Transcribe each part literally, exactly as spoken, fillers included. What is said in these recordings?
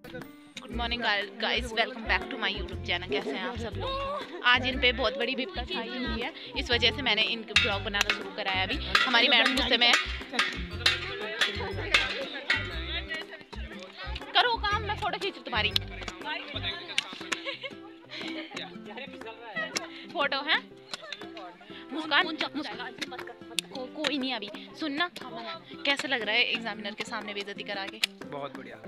Good morning guys, welcome back to my YouTube channel. कैसे हैं आप सब लोग? आज इन पे बहुत बड़ी विपदा छाई हुई है, इस वजह से मैंने इनके ब्लॉग बनाना शुरू कराया। अभी हमारी मैडम गुस्से में करो काम, मैं फोटो खींचू तुम्हारी। फोटो है मुस्कान, मुस्कान को, कोई नहीं। अभी सुनना, कैसा लग रहा है एग्जामिनर के सामने बेइज्जती करा के? बहुत बढ़िया।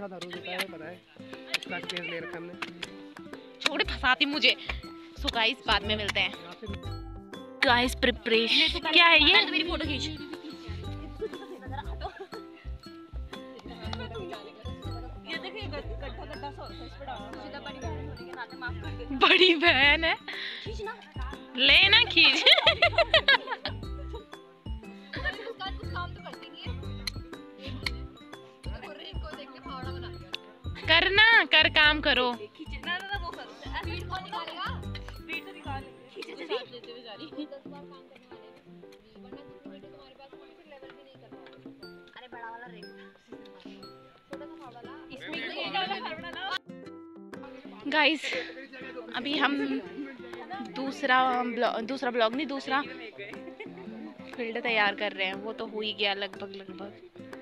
छोड़े, फंसाती मुझे। सो गाइस बाद में मिलते हैं। गाइस प्रिपरेशन क्या है ये? मेरी फोटो खींच। ये देखिए गड्ढा गड्ढा सीधा बड़ी बहन होने के नाते माफ कर दे। बड़ी बहन है, खींचना लेना खींच। कुछ काम तो करती नहीं है, इनको देख के फावड़ा बना दिया। करना कर, काम करो। खींचना ना वो कर, स्पीड कौन निकालेगा? स्पीड तो निकाल खींच दे देते बेचारी। दस बार काम करने वाले वरना कितनी वीडियो तुम्हारे पास कौन से लेवल भी नहीं कर पाओगे। अरे बड़ा वाला रेट छोटा सा फावड़ा ला, इसमें ये वाला फावड़ा ना। गाइस अभी हम दूसरा ब्लॉग दूसरा ब्लॉग नहीं दूसरा फील्ड तैयार कर रहे हैं। वो तो हो ही गया लगभग लगभग।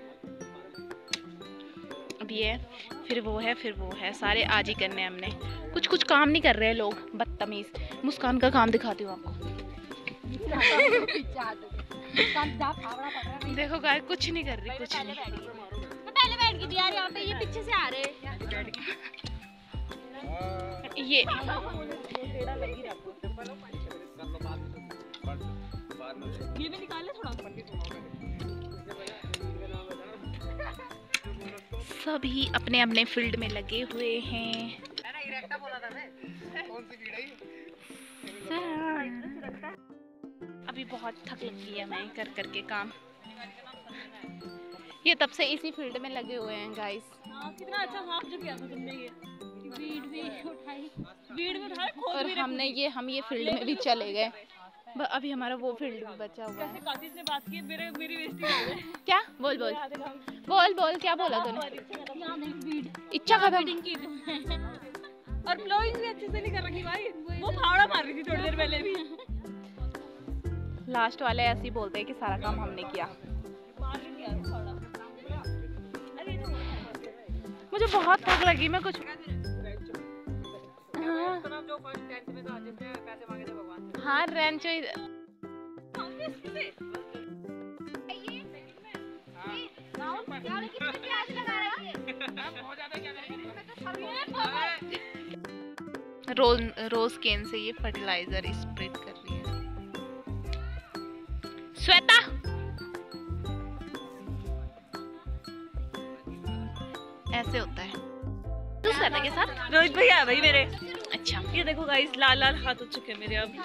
अब ये फिर वो है फिर वो है, सारे आज ही करने हैं हमने। कुछ कुछ काम नहीं कर रहे हैं लोग, बदतमीज। मुस्कान का काम दिखाती हूँ आपको। देखो गाइस कुछ नहीं कर रही, कुछ नहीं। मैं पहले बैठ गई थी यार यहाँ पे, ये पीछे से आ रहे हैं। ये ये भी निकाल ले थोड़ा। सभी अपने अपने फील्ड में लगे हुए हैं। अभी बहुत थक लगी है मैं कर करके काम। ये तब से इसी फील्ड में लगे हुए हैं गाइस। हाँ, कितना अच्छा हाफ जो किया था तुमने। ये वीड भी उठाई, वीड भी उठाई, और हमने ये हम ये फील्ड में भी चले गए। अभी हमारा वो फील्ड भी बचा हुआ है। कातिल ने बात की, मेरे मेरी बेइज्जती हो गई। क्या बोल बोल बोल बोल क्या बोला तूने? इच्छा खत्म की और ब्लोइंग भी अच्छे से नहीं कर रखी भाई। वो फावड़ा मार रही थी थोड़ी देर पहले भी। लास्ट वाले ऐसे ही बोलते हैं कि सारा काम हमने किया। मुझे बहुत थक लगी, मैं कुछ हाँ रेंच रोज रोज केन से ये फर्टिलाइजर स्प्रेड कर रही है। श्वेता ऐसे होता है श्वेता के साथ। रोहित भैया भाई मेरे। अच्छा ये देखो गाइस, लाल लाल हाथ हो चुके हैं मेरे अब।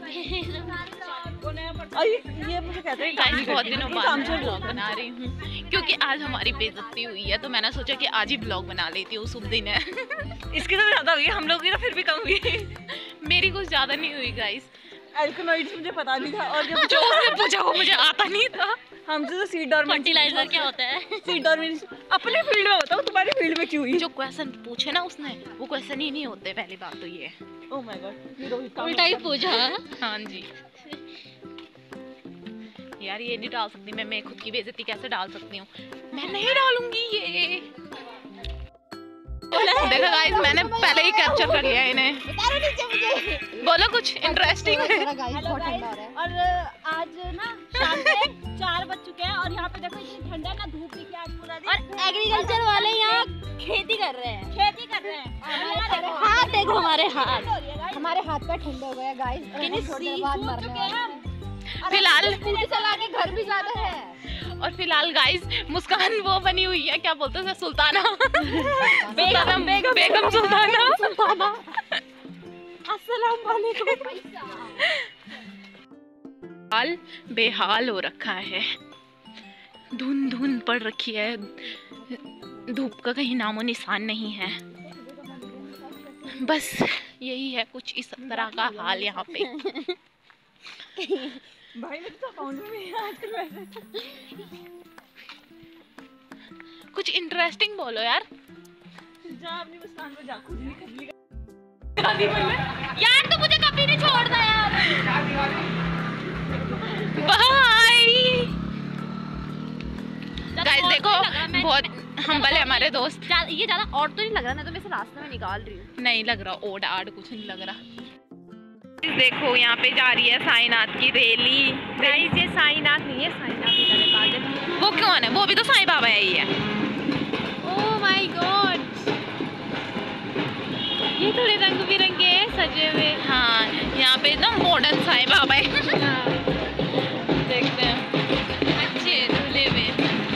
ये मुझे कहते हैं गाइस बहुत दिनों बाद मैं ब्लॉग बना रही हूँ क्योंकि आज हमारी बेइज्जती हुई है, तो मैंने सोचा कि आज ही ब्लॉग बना लेती हूँ। शुभ दिन है। इसकी तो ज्यादा हुई, हम लोग की तो फिर भी कम हुई। मेरी कुछ ज्यादा नहीं हुई गाइस। एल्कनोइड्स मुझे पता नहीं था, और जो उसने पूछा वो मुझे आता नहीं था। हमसे तो सीड और फर्टिलाइजर क्या होता है? सीड और अपने फील्ड में बताओ, तुम्हारी फील्ड में क्यों हुई? जो क्वेश्चन पूछे ना उसने वो क्वेश्चन ही नहीं होते। पहली बात तो ये। ओह माय गॉड, उल्टा ही पूछा। हाँ जी यार ये नहीं डाल सकती मैं मैं खुद की बेइज्जती कैसे डाल सकती हूँ? मैं नहीं डालूंगी ये। देखो गाइस मैंने पहले ही कैप्चर कर लिया इन्हें। बोलो कुछ इंटरेस्टिंग। और आज ना शाम के चार बज चुके हैं और यहाँ पे देखो इतनी ठंडा ना, धूप निकली आज पूरा दिन। और एग्रीकल्चर वाले यहाँ खेती कर रहे हैं खेती कर रहे हैं हाथ देखो हमारे हाथ हमारे हाथ पे ठंडे हो गए गाइस। थोड़ी देर बाद मरने हैं। फिलहाल स्कूटी चला के घर भी जाते हैं। और फिलहाल गाइस मुस्कान वो बनी हुई है, क्या बोलते हैं सुल्ताना। बेगम बेगम बेगम सुल्ताना सुल्ताना। अस्सलाम वालेकुम। हाल बेहाल हो रखा है, धुंध धुंध पड़ रखी है, धूप का कहीं नामो निशान नहीं है। बस यही है कुछ इस तरह का हाल यहाँ पे। भाई मेरे तो अकाउंट में आजकल कुछ इंटरेस्टिंग बोलो यार। जा अपनी मुस्कान पे जा, खुद नहीं खरीद यार तू मुझे कभी नहीं छोड़ता यार। बाय गाइस, और देखो तो नहीं लग रहा, मैं- बहुत हम्बल है हमारे दोस्त। ज्यादा- ये ज्यादा और तो नहीं लग रहा ना, तो मैं इसे रास्ते में निकाल रही हूँ। नहीं लग रहा, ओड आड कुछ नहीं लग रहा। देखो यहाँ पे जा रही है साईनाथ की रैली। गाइस ये साईनाथ नहीं है, साईनाथ इधर है पागल। वो कौन है? वो भी तो साईं बाबा है ही है। ओह माय गॉड, ये थोड़े रंग बिरंगे हैं सजे हुए। हाँ, यहाँ पे ना मॉडर्न साईं बाबा है। देखते हैं, अच्छे धुले में।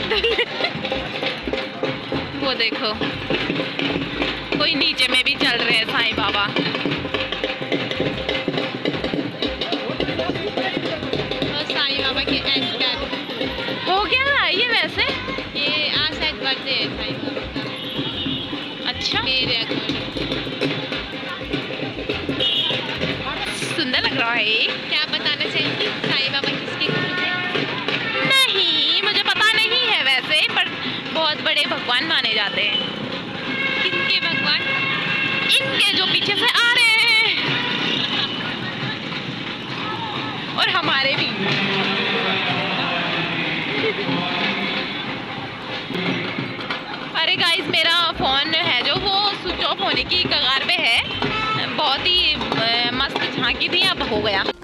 वो देखो, कोई नीचे में भी चल रहे हैं साईं बाबा। और साईं बाबा के एंकर हो क्या रहा है ये वैसे? ये आज शायद बर्थडे है साईं बाबा का, अच्छा, मेरे अकॉर्डिंग। सुंदर लग रहा है। क्या बताना चाहेंगी साईं बाबा किसके गुरु थे? नहीं, मुझे पता नहीं है वैसे, पर बहुत बड़े भगवान माने जाते हैं। किसके भगवान? इनके जो पीछे से आ रहे हैं, और हमारे भी। अरे गाइस, मेरा फोन है जो वो स्विच ऑफ होने की कगार पे है। बहुत ही अ, मस्त झांकी थी, अब हो गया।